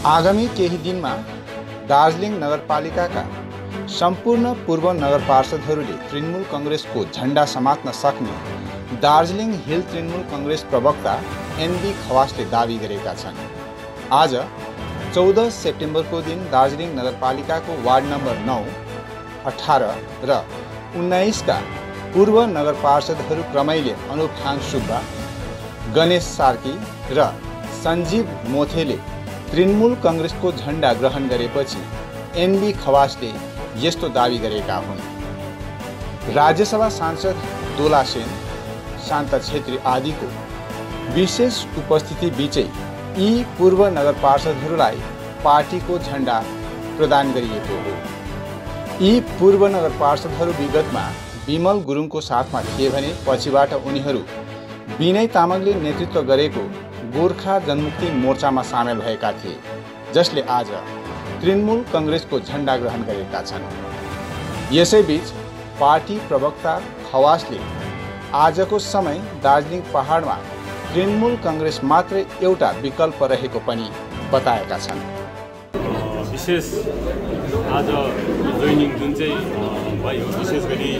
आगामी केही दिनमा दार्जिलिङ नगरपालिकाका सम्पूर्ण पूर्व नगर पार्षदहरूले तृणमूल कांग्रेसको झण्डा समात्न सक्ने दार्जिलिङ हिल तृणमूल कांग्रेस प्रवक्ता एनबी खवासले दावी गरेका छन्। आज 14 सेप्टेम्बरको दिन दार्जिलिङ नगरपालिकाको वार्ड नम्बर 9, 18 र 19 का पूर्व नगर पार्षदहरू क्रमैले अनुप खान सुब्बा, गणेश सार्की र सञ्जीव मोथेले तृणमूल कांग्रेसको झण्डा ग्रहण गरेपछि एनबी खवासले यस्तो दावी गरेका हुन्। राज्यसभा सांसद दोला सेन, शान्त छेत्री आदिको विशेष उपस्थिति बीचै यी पूर्व नगर पार्षदहरूलाई पार्टीको झण्डा प्रदान गरिएको हो। यी पूर्व नगर पार्षदहरू विगतमा विमल गुरुङको साथमा थिए भने पछिबाट उनीहरू विनय तामाङले नेतृत्व गरेको गोर्खा जनमुक्ति मोर्चामा सामेल भएका थिए, जसले आज तृणमूल कांग्रेसको झण्डा ग्रहण गरेका छन्। यसैबीच पार्टी प्रवक्ता खवासले आजको समय दार्जिलिङ पहाडमा तृणमूल कांग्रेस मात्रै एउटा विकल्प रहेको पनि बताएका छन्। विशेष आज जोइनिङ जुन चाहिँ भयो, विशेष गरी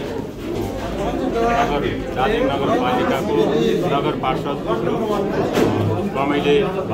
दार्जिलिङ नगरपालिकाको नगर पार्षदहरू क्रमैले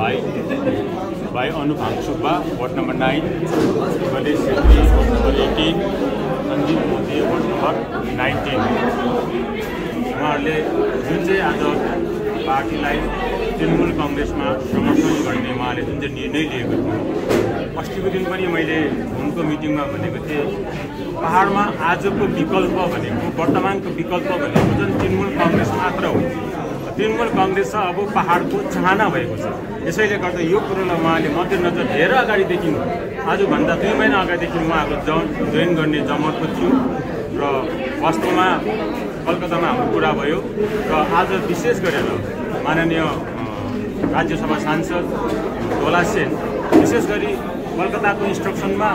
भाइ Anup Khan Subba ward number 9, Ganesh Chhetri ward number 18, Sanjeev Modi ward number 19, उहाँहरूले जुन चाहिँ आज पार्टीलाई तृणमूल कांग्रेसमा समर्थन गर्ने उहाँले जुन चाहिँ निर्णय लिएको थियो, अस्तिको दिन पनि मैले उनको मिटिङमा भनेको थिएँ, पहाडमा आजको विकल्प भनेको, वर्तमानको विकल्प भनेको जुन तृणमूल कांग्रेस मात्र हो। तृणमूल कांग्रेस अब पहाडको चाहना भएको छ। यसैले गर्दा यो कुरोलाई उहाँले मध्यनजर धेरै अगाडिदेखि, आजभन्दा 2 महिना अगाडिदेखि उहाँको जोइन गर्ने जमर्को थियो र वास्तवमा कलकत्तामा हाम्रो कुरा भयो र आज विशेष गरेर माननीय राज्यसभा सांसद दोला सेन विशेष गरी कलकत्ताको इन्स्ट्रक्सनमा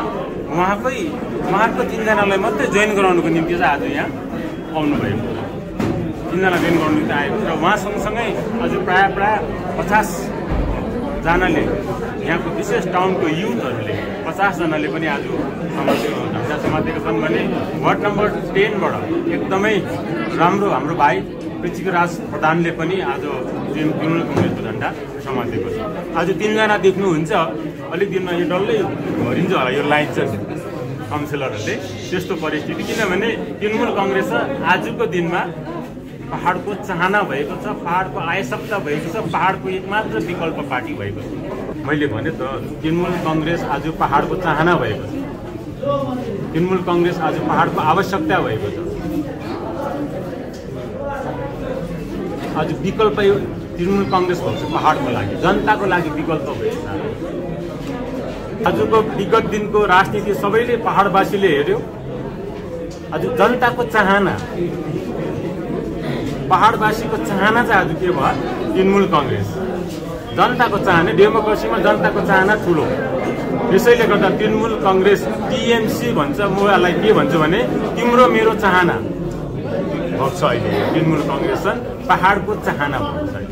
उहाँको 3 जनालाई मात्रै जोइन गराउनुको निम्ति चाहिँ आज यहाँ आउनुभएको, 3 जना जोइन गर्नु निम्ति आएको र उहाँ सँगसँगै आज प्राय 50 जनाले, यहाँको विशेष टाउनको युथहरूले 50 जनाले पनि आज झण्डा समातेका छन् भने वार्ड नम्बर 10 बाट एकदमै राम्रो हाम्रो भाइ पृथ्वीराज प्रधानले पनि आज तृणमूल कांग्रेसको झण्डा समातेको छ। आज 3 जना देख्नुहुन्छ, अलिक दिनमा यो डल्लै भरिन्छ होला यो लाइन चाहिँ काउन्सिलरहरूले, त्यस्तो परिस्थिति। किनभने तृणमूल कांग्रेस आजको दिनमा पहाडको चाहना भएको छ, पहाडको आवश्यकता भएको छ, पहाडको एकमात्र विकल्प पार्टी भएको छ। मैले भने त तृणमूल कांग्रेस आज पहाडको चाहना भएको छ, तृणमूल कांग्रेस आज पहाडको आवश्यकता भएको छ। आज विकल्प तृणमूल कांग्रेस भएको छ, पहाडको लागि, जनताको लागि विकल्प भएको छ। आजको विगत दिनको राजनीति सबैले पहाडवासीले हेर्यो। आज जनताको चाहना, पहाडवासीको चाहना चाहिँ आज के भयो? तृणमूल कांग्रेस। जनताको चाहना, डेमोक्रेसीमा जनताको चाहना ठुलो। यसैले गर्दा तृणमूल कांग्रेस टीएमसी भन्छ, म यसलाई के भन्छु भने तिम्रो मेरो चाहना भएको छ। अहिले तृणमूल कांग्रेस पहाडको चाहना भएको छ।